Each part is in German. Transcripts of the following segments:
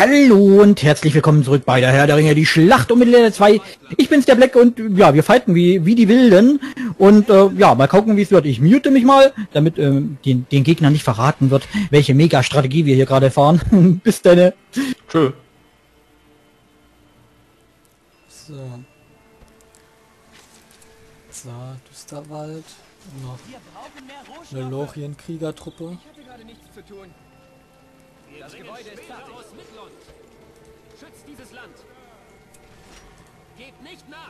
Hallo und herzlich willkommen zurück bei der Herr der Ringe, die Schlacht um Mittelerde 2. Ich bin's, der Black, und ja, wir fighten wie die Wilden. Und ja, mal gucken, wie es wird. Ich mute mich mal, damit den Gegnern nicht verraten wird, welche Mega-Strategie wir hier gerade fahren. Bis dann. Tschö. So. Zar, Düsterwald. Noch eine Lorien-Kriegertruppe. Das Gebäude ist fertig. Aus Mittlund. Schützt dieses Land. Gebt nicht nach.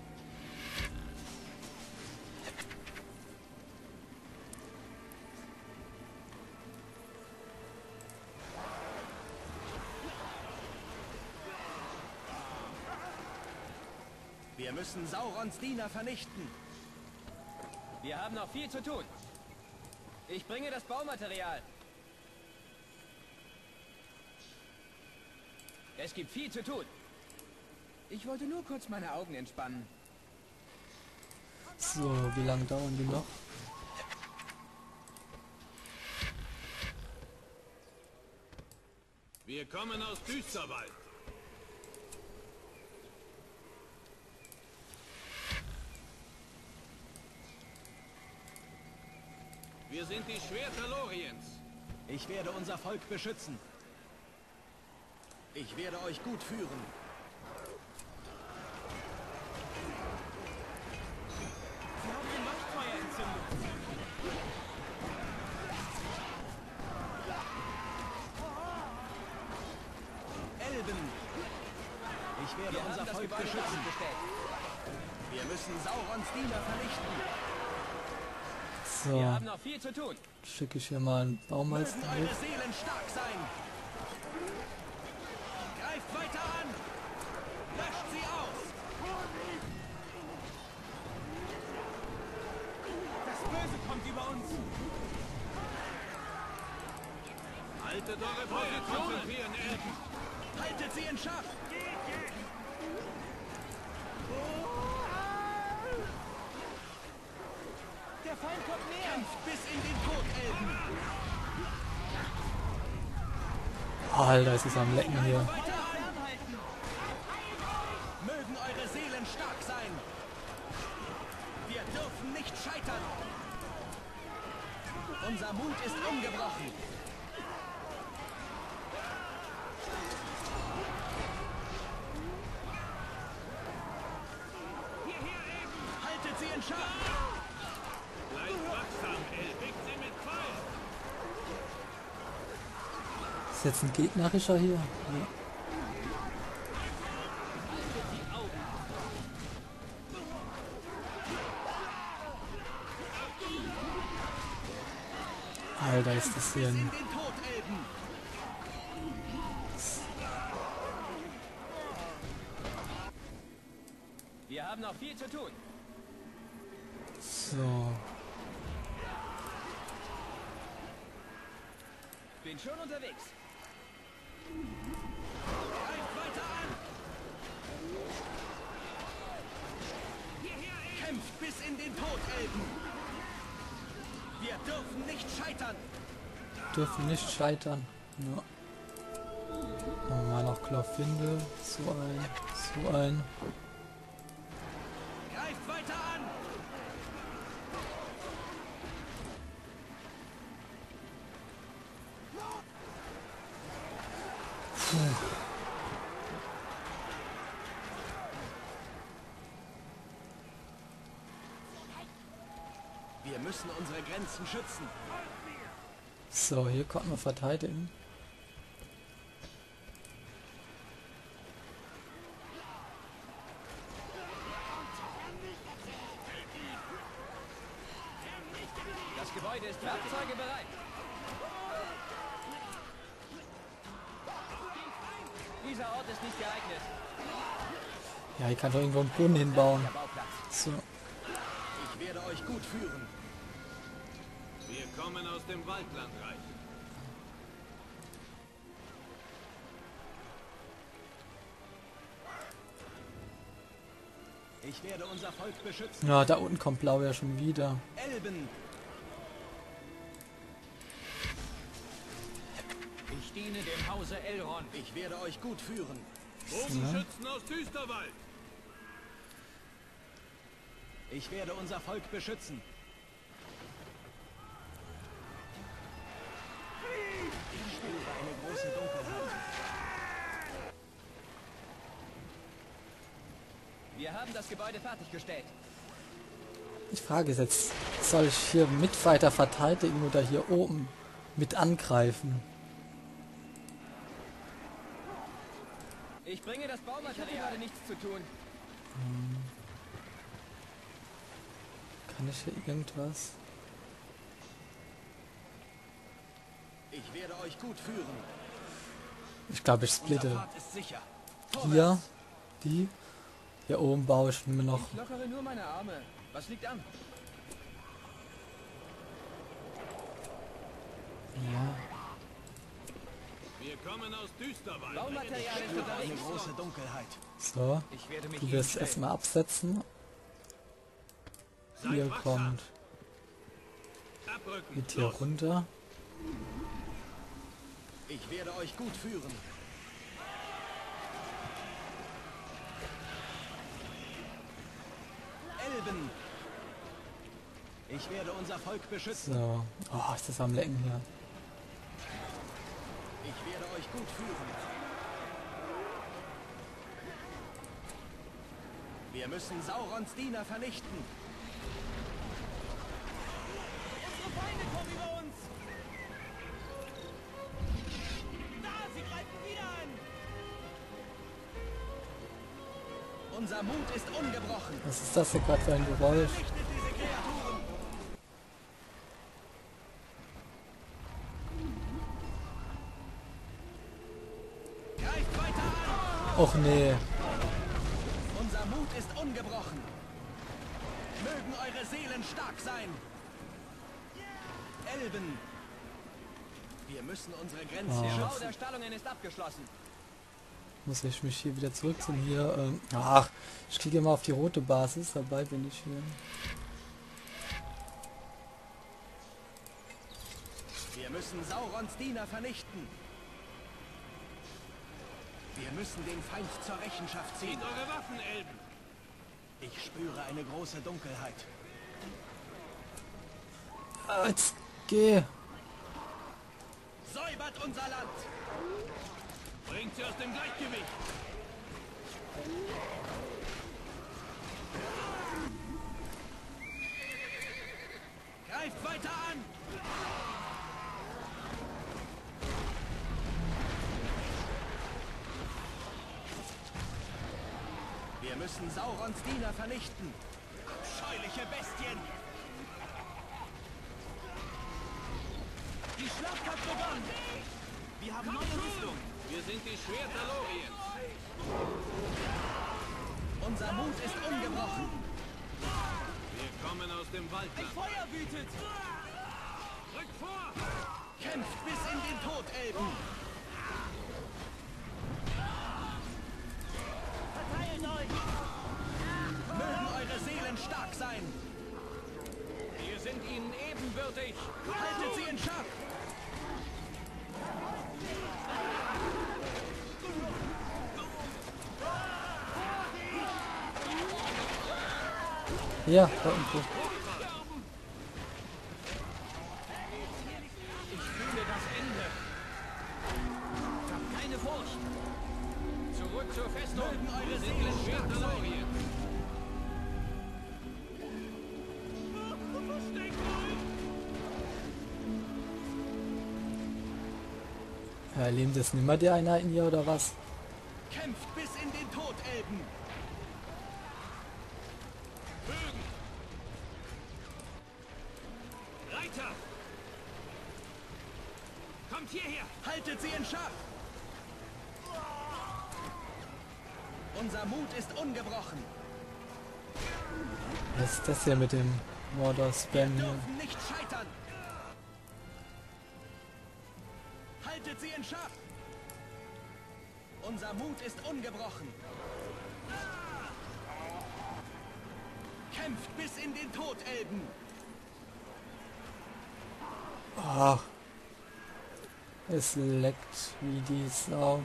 Wir müssen Saurons Diener vernichten. Wir haben noch viel zu tun. Ich bringe das Baumaterial. Es gibt viel zu tun. Ich wollte nur kurz meine Augen entspannen. So, wie lange dauern die noch? Wir kommen aus Düsterwald. Wir sind die Schwerter Loriens. Ich werde unser Volk beschützen. Ich werde euch gut führen. Sie haben den Leuchtfeuer entzündet. Elben. Ich werde unser Volk beschützen. Wir müssen Saurons Diener vernichten. So, Wir haben noch viel zu tun. schicke ich hier mal einen Baumeister Mögen mit. eure Seelen stark sein. Greift weiter an. Löscht sie aus. Das Böse kommt über uns. Haltet eure Position, konzentrieren, Elben. Haltet sie in Schach. Der Feind kommt näher. Kämpft bis in den Tod, Elben. Alter, es ist am Lecken hier. Weiter an. Mögen eure Seelen stark sein. Wir dürfen nicht scheitern. Unser Mut ist ungebrochen. Haltet sie in Schach. Bleibt wachsam, Elbig sie mit Pfeil. Ist jetzt ein gegnerischer hier? Ja. Alter, ist das hier In ein... den Tod, Elben. Wir haben noch viel zu tun. So. Bin schon unterwegs. Greift weiter an. Kämpft bis in den Tod, Elben. Wir dürfen nicht scheitern. Dürfen nicht scheitern. Ja. Machen wir mal noch Glorfindel. So ein. So ein. Greift weiter an. Wir müssen unsere Grenzen schützen. So, hier konnten wir verteidigen. Das Gebäude ist Werkzeuge bereit. Dieser Ort ist nicht geeignet. Ja, hier kann doch irgendwo einen Brunnen hinbauen. Der Bauplatz. So. Ich werde euch gut führen. Wir kommen aus dem Waldlandreich. Ich werde unser Volk beschützen. Ja, da unten kommt Blau ja schon wieder. Elben. diene dem Hause Elrond. Ich werde euch gut führen. Bogenschützen aus Düsterwald. Ich werde unser Volk beschützen. Ich spüre eine große Dunkelheit. Wir haben das Gebäude fertiggestellt. Die Frage ist jetzt, soll ich hier mit weiter verteidigen oder hier oben mit angreifen? Ich bringe das Baumaterial. Gerade nichts zu tun. Kann ich hier irgendwas? Ich werde euch gut führen. Ich glaube, ich Unser splitte Pfad ist sicher. hier, die. Hier oben baue ich mir noch. Ich lockere nur meine Arme. Was liegt an? Ja. Wir kommen aus Düsterwald. Baumaterial ist Eine unterwegs. große Dunkelheit. So, Ich werde mich du hier wirst stellen. erstmal absetzen. Seid Ihr wachsam. kommt Abrücken. mit hier Los. runter. Ich werde euch gut führen. Elben. Ich werde unser Volk beschützen. So. Oh, ist das am Lecken hier. Ich werde euch gut führen. Wir müssen Saurons Diener vernichten. Unsere Feinde kommen über uns. Da, sie greifen wieder an. Unser Mut ist ungebrochen. Was ist das hier gerade für ein Geräusch? Vernichtet diese Kreaturen. Greift weiter an. Och nee. Unser Mut ist ungebrochen. Mögen eure Seelen stark sein. Elben. Wir müssen unsere Grenzen Ah. Der Bau schützen. der Stallungen ist abgeschlossen. Muss ich mich hier wieder zurückziehen. Hier, ach, ich klicke immer auf die rote Basis. Dabei bin ich hier. Wir müssen Saurons Diener vernichten. Wir müssen den Feind zur Rechenschaft ziehen. Zieht eure Waffen, Elben. Ich spüre eine große Dunkelheit. Jetzt geh. Säubert unser Land. Bringt sie aus dem Gleichgewicht. Greift weiter an. Wir müssen Saurons Diener vernichten. Abscheuliche Bestien. Die Schlacht hat begonnen. Wir haben neue Rüstung. Wir sind die Schwerter Loriens. Unser Mut ist ungebrochen. Wir kommen aus dem Waldland. Feuer wütet. Rückt vor! Kämpft bis in den Tod, Elben. Verteilt euch. Mögen eure Seelen stark sein. Wir sind ihnen ebenbürtig. Haltet sie in Schach. Ja, da irgendwo. Ich fühle das Ende. Habt keine Furcht. Zurück zur Festung. Mögen eure Wir sind Seelen die stark Schwerter sein. Loriens. Erleben das nimmer die Einheiten hier oder was? Kämpft bis in den Tod, Elben. Bögen! Reiter! Kommt hierher! Haltet sie in Schach. Unser Mut ist ungebrochen. Was ist das hier mit dem Mordor-Spam hier? Dürfen nicht scheitern. Haltet sie in Schach. Unser Mut ist ungebrochen. Kämpft bis in den Tod, Elben. Ach, Es leckt wie die Sau.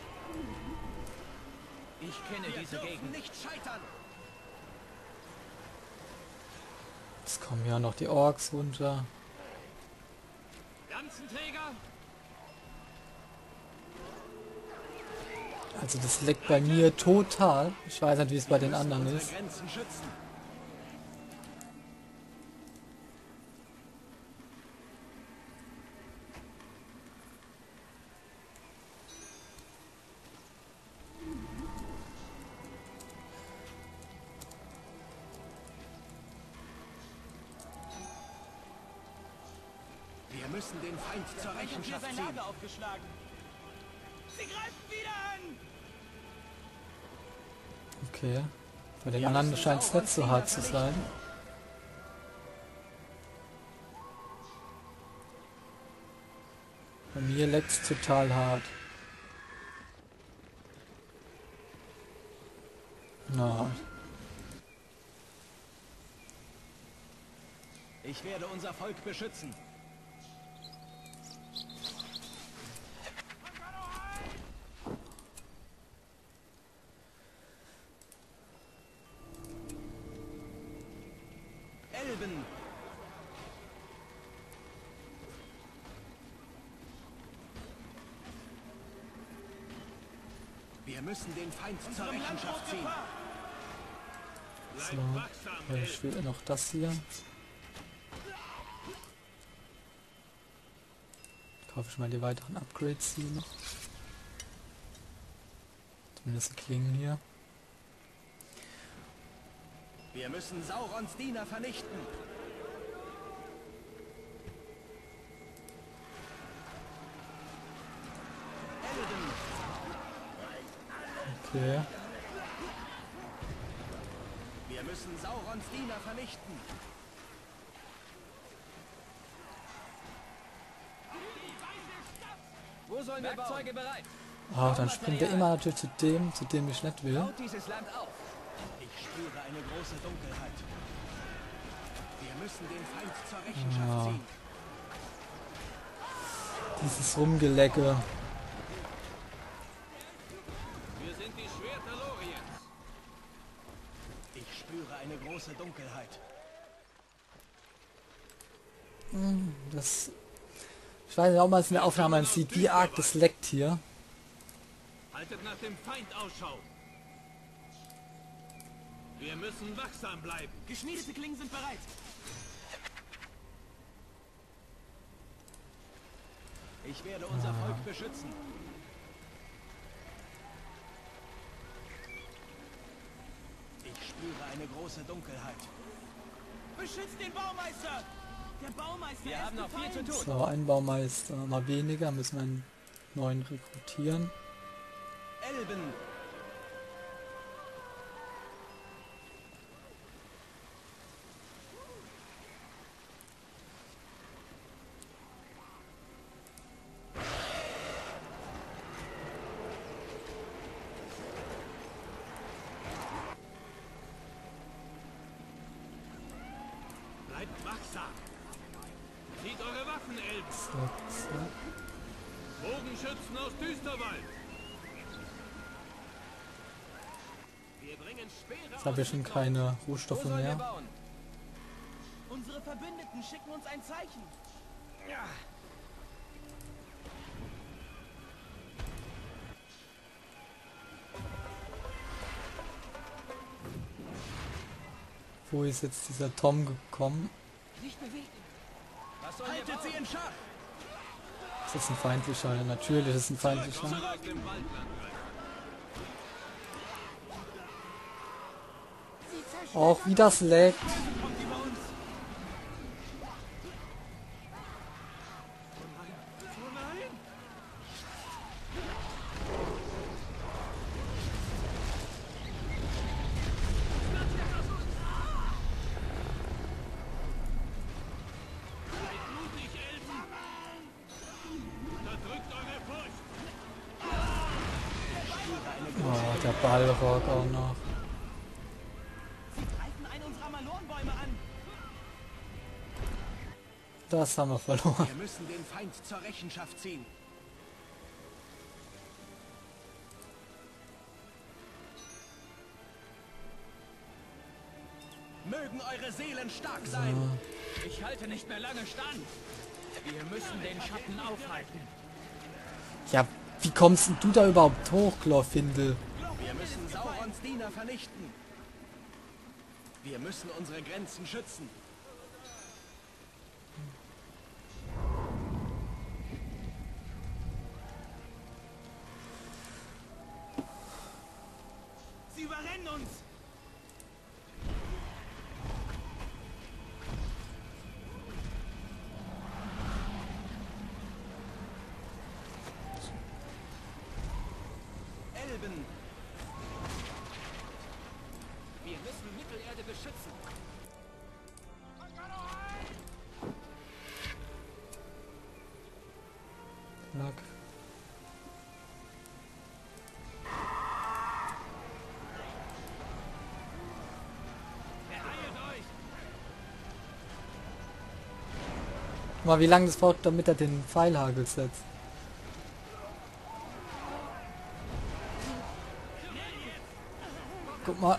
Ich kenne Wir diese dürfen Gegend. nicht scheitern. Jetzt kommen ja noch die Orks runter. Lanzenträger! Also das leckt bei mir total. Ich weiß nicht, wie es bei den anderen Unsere ist. Grenzen schützen. Wir müssen den Feind zur Rechenschaft ziehen. aufgeschlagen. Sie greifen wieder an! Okay. Bei den anderen scheint es nicht so hart zu sein. Bei mir leckt es total hart. Na, Ich werde unser Volk beschützen. Elben! Wir müssen den Feind zur Rechenschaft ziehen. so. Ja, ich will noch das hier. Kaufe ich mal die weiteren Upgrades hier noch. Zumindest die Klingen hier. Wir müssen Saurons Diener vernichten. Elben! Okay. Wir müssen Saurons Diener vernichten. Wo sollen wir Werkzeuge bereit? Ah, dann springt er immer natürlich zu dem ich nicht will. Baut dieses Land auf. Ich spüre eine große Dunkelheit. Wir müssen den Feind zur Rechenschaft ziehen. Dieses Rumgelecke. Wir sind die Schwerter Loriens. Ich spüre eine große Dunkelheit. Das. Ich weiß nicht, ob man es in der Aufnahme sieht, wie arg das leckt hier. Haltet nach dem Feind Ausschau. Wir müssen wachsam bleiben. Geschmiedete Klingen sind bereit. Ich werde unser Volk beschützen. Ich spüre eine große Dunkelheit. Beschützt den Baumeister! Der Baumeister Wir haben noch viel zu tun. So, ein Baumeister, mal weniger, müssen wir einen neuen rekrutieren. Elben! Bleibt wachsam. Zieht eure Waffen, Elben. So. Bogenschützen aus Düsterwald. Wir bringen Speere Jetzt habe ich schon keine Wo Rohstoffe sollen wir mehr. bauen? Unsere Verbündeten schicken uns ein Zeichen. Wo ist jetzt dieser Tom gekommen? Nicht bewegen. Was sollen wir Haltet bauen? sie in Schach. Ist das ein feindlicher? Ja, natürlich ist es ein feindlicher. aus dem Waldland rein. Auch wie das leckt. Kommt über uns. Oh nein! Seid mutig, Elben! Unterdrückt eure Furcht! Oh, der Ballrock auch noch. Sie greifen einen unserer Malorenbäume an. Das haben wir verloren. Wir müssen den Feind zur Rechenschaft ziehen. Mögen eure Seelen stark sein. Ich halte nicht mehr lange stand. Wir müssen den Schatten aufhalten. Ja, wie kommst denn du da überhaupt hoch, Glorfindel? Wir müssen Saurons Diener vernichten. Wir müssen unsere Grenzen schützen. Sie überrennen uns. Elben. Wir müssen Mittelerde beschützen. Lack. Guck mal, wie lange das braucht, damit er den Pfeilhagel setzt. Guck mal.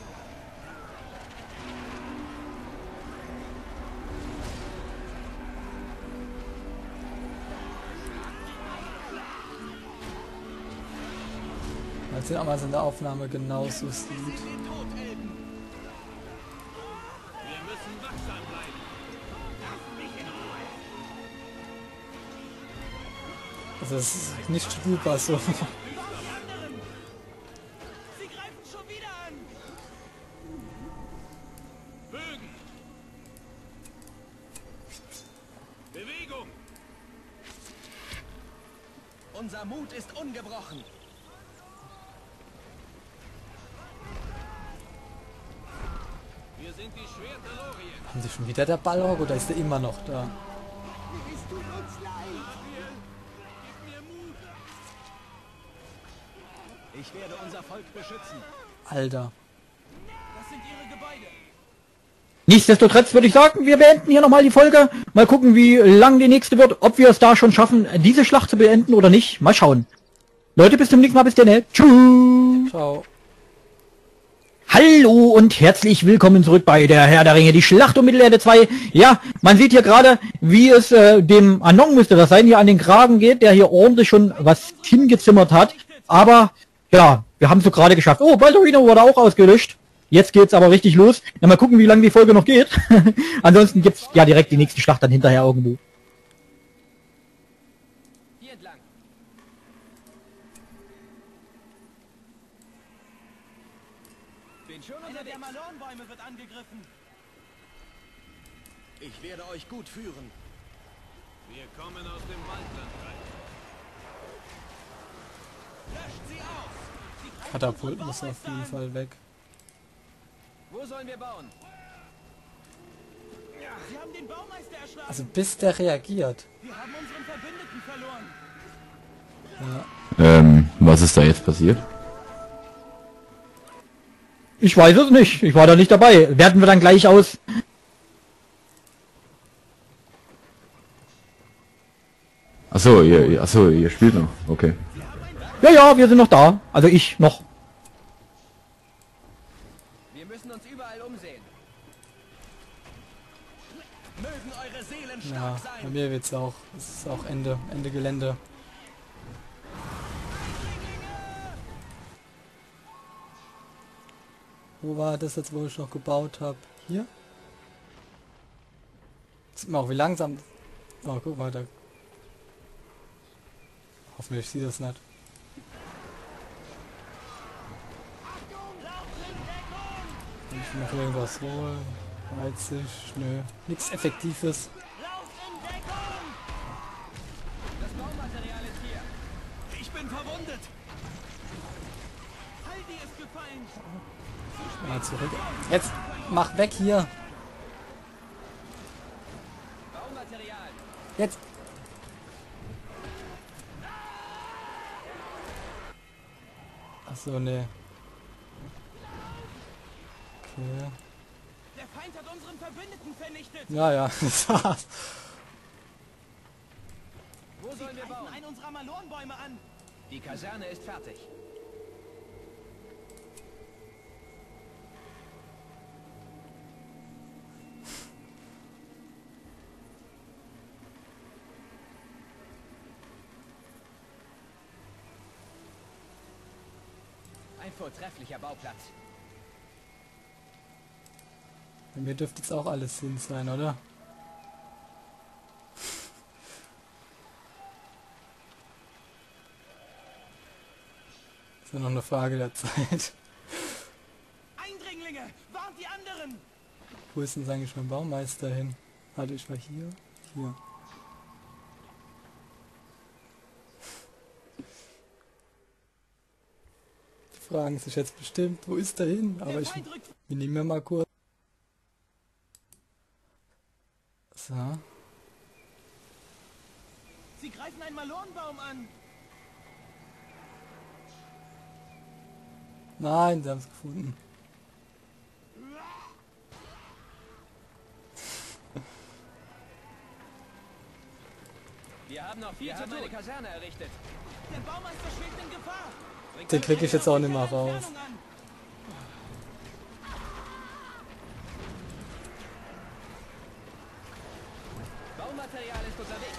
Mal sehen, ob man es in der Aufnahme genauso sieht. Den Tod, Elben. Wir müssen wachsam bleiben. Also es ist nicht spielbar so. Sie greifen schon wieder an. Bögen. Bewegung. Unser Mut ist ungebrochen. Wir sind die Schwerter Lorien. Haben sie schon wieder der Balrog oder ist der immer noch da? Es tut uns leid. Gib mir Mut. Ich werde unser Volk beschützen. Alter. Das sind ihre Gebäude. Nichtsdestotrotz würde ich sagen, wir beenden hier nochmal die Folge. Mal gucken, wie lang die nächste wird, ob wir es da schon schaffen, diese Schlacht zu beenden oder nicht. Mal schauen. Leute, bis zum nächsten Mal, bis dann. Tschüss. Ciao. Hallo und herzlich willkommen zurück bei der Herr der Ringe, die Schlacht um Mittelerde 2. Ja, man sieht hier gerade, wie es dem Anon müsste das sein, hier an den Kragen geht, der hier ordentlich schon was hingezimmert hat. Aber, ja, wir haben es so gerade geschafft. Oh, Baldurino wurde auch ausgelöscht. Jetzt geht's aber richtig los. Ja, mal gucken, wie lange die Folge noch geht. Ansonsten gibt's ja direkt die nächste Schlacht dann hinterher irgendwo. Hier entlang. Bin schon Einer der unterwegs. Malornbäume wird angegriffen. Ich werde euch gut führen. Wir kommen aus dem Waldlandreich. Löscht sie aus. Sie greifen Katapult unsere muss auf Baumeister jeden an. Fall weg. Wo sollen wir bauen? Sie haben den Baumeister erschlagen. Also bis der reagiert. Wir haben unseren Verbündeten verloren. Was ist da jetzt passiert? Ich weiß es nicht. Ich war da nicht dabei. Werten wir dann gleich aus. Achso, ihr spielt noch. Okay. Ja, ja, wir sind noch da. Also ich noch. Wir müssen uns überall umsehen. Mögen eure Seelen Ja, stark bei sein. mir wird's auch. Es ist auch Ende Gelände. Wo war das jetzt, wo ich noch gebaut habe? Hier? Sieht man auch, wie langsam. Oh, guck mal, da. Hoffentlich sieht das nicht. Kann ich noch irgendwas holen? Weißig? Nö. Nichts Effektives. Das Baumaterial ist hier. Ich bin verwundet. Haldi ist gefallen. Mal zurück. Jetzt mach weg hier. Baumaterial. Jetzt. Achso, ne. Okay. Der Feind hat unseren Verbündeten vernichtet. Ja, ja, das war's. Wo sollen wir Greifen bauen? einen unserer Malornbäume an. Die Kaserne ist fertig. Ein vortrefflicher Bauplatz. Bei mir dürfte jetzt auch alles Sinn sein, oder? Ist ja noch eine Frage der Zeit. Eindringlinge! Warnt die anderen! Wo ist denn eigentlich mein Baumeister hin? Warte, ich war hier. Hier. Die fragen sich jetzt bestimmt, wo ist der hin? Aber ich nehme mir mal kurz. So. Sie greifen einen Malonenbaum an! Nein, sie haben es gefunden. Wir haben noch viel zu tun. Eine Kaserne errichtet. Der Baumeister schwebt in Gefahr! Den kriege ich jetzt auch nicht mehr raus. Entfernung an. Baumaterial ist unterwegs.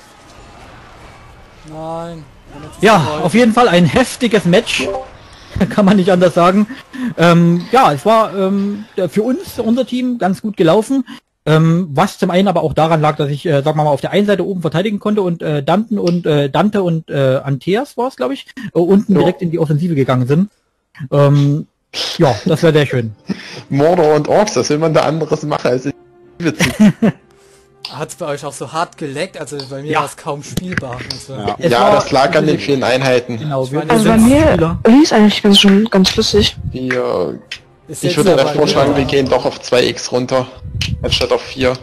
Nein. Ja, auf jeden Fall ein heftiges Match. Kann man nicht anders sagen. Ja, es war für uns, unser Team, ganz gut gelaufen. Was zum einen aber auch daran lag, dass ich, sagen wir mal, auf der einen Seite oben verteidigen konnte und Dante und Anteas war es, glaube ich, unten direkt in die Offensive gegangen sind. Ja, das war sehr schön. Mordor und Orks, was will man da anderes machen als in die Witzig. Hat es bei euch auch so hart geleckt? Also bei mir Ja. war es kaum spielbar. Also, Ja, Es ja, war- das lag an den vielen Einheiten. Genau, wir Also bei sind mir Spieler. lief eigentlich ganz flüssig. ist Ich jetzt würde aber dann vorschlagen, wieder- wir gehen doch auf 2x runter, anstatt auf 4.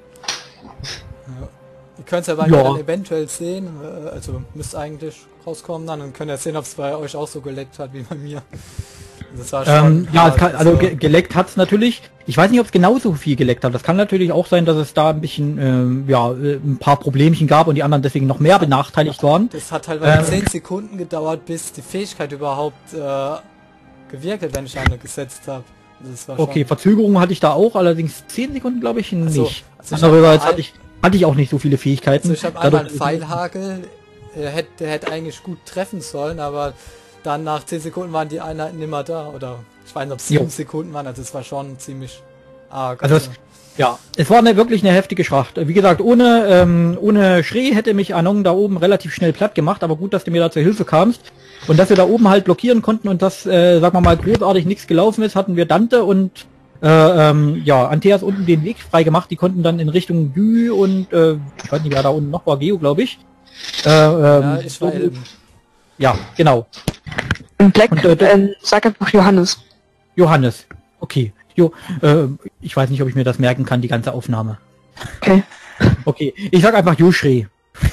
Ihr könnt es ja bei Ja. mir dann eventuell sehen. Also müsste eigentlich rauskommen dann und könnt ihr sehen, ob es bei euch auch so geleckt hat wie bei mir. Das war schon Ja, es hart, kann, also so. geleckt hat's natürlich. Ich weiß nicht, ob es genauso viel geleckt hat. Das kann natürlich auch sein, dass es da ein bisschen, ein paar Problemchen gab und die anderen deswegen noch mehr benachteiligt waren. Das hat halt 10 Sekunden gedauert, bis die Fähigkeit überhaupt gewirkt hat, wenn ich eine gesetzt habe. Das war Okay, schon, Verzögerung hatte ich da auch, allerdings 10 Sekunden glaube ich nicht. Also ich Andererseits hab hatte ich auch nicht so viele Fähigkeiten. also ich habe einmal einen Dadurch- Pfeilhagel, der hätte eigentlich gut treffen sollen, aber dann nach 10 Sekunden waren die Einheiten nicht mehr da. Oder ich weiß nicht, ob es 7 Jo. Sekunden waren, also es war schon ziemlich arg. Also es war wirklich eine heftige Schlacht. Wie gesagt, ohne Schree hätte mich Anong da oben relativ schnell platt gemacht, aber gut, dass du mir da zur Hilfe kamst. Und dass wir da oben halt blockieren konnten und das, sagen wir mal, großartig nichts gelaufen ist, hatten wir Dante und Anteas unten den Weg frei gemacht. Die konnten dann in Richtung Dü und ich weiß nicht, wer da unten noch war, Geo, glaube ich. ja, ich war Ja, genau. Und Black, Und, sag einfach Johannes. Johannes. Okay. Ich weiß nicht, ob ich mir das merken kann, die ganze Aufnahme. Okay. Okay, ich sag einfach Joschree.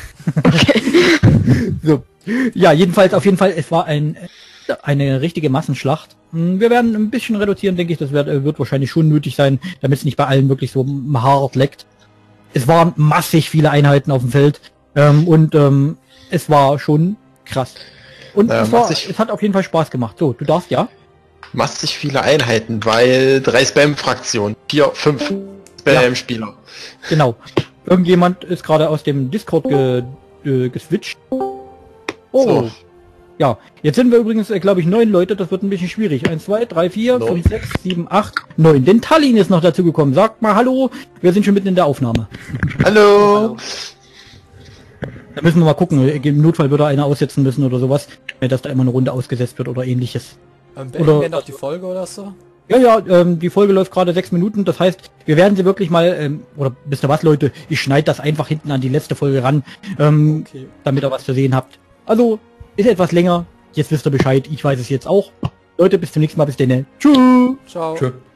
So. Ja, jedenfalls, auf jeden Fall, es war eine richtige Massenschlacht. Wir werden ein bisschen reduzieren, denke ich, das wird wahrscheinlich schon nötig sein, damit es nicht bei allen wirklich so hart leckt. Es waren massig viele Einheiten auf dem Feld und es war schon krass. Und es hat auf jeden Fall Spaß gemacht. So, du darfst ja. Massig viele Einheiten, weil 3 Spam-Fraktionen, 4, 5 Spam-Spieler. Genau. Irgendjemand ist gerade aus dem Discord geswitcht. Oh. So. Ja, jetzt sind wir übrigens, glaube ich, 9 Leute, das wird ein bisschen schwierig. 1, 2, 3, 4, 5, 6, 7, 8, 9. Denn Tallinn ist noch dazu gekommen. Sagt mal Hallo, wir sind schon mitten in der Aufnahme. Hallo! Da müssen wir mal gucken, im Notfall würde einer aussetzen müssen oder sowas, dass da immer eine Runde ausgesetzt wird oder ähnliches. beenden wir noch die Folge oder so? Ja, die Folge läuft gerade 6 Minuten, das heißt, wir werden sie wirklich mal, oder wisst ihr was, Leute, ich schneide das einfach hinten an die letzte Folge ran, Okay. damit ihr was zu sehen habt. Also, ist etwas länger, jetzt wisst ihr Bescheid, ich weiß es jetzt auch. Leute, bis zum nächsten Mal, bis dann. Tschüss! Ciao. Tschö.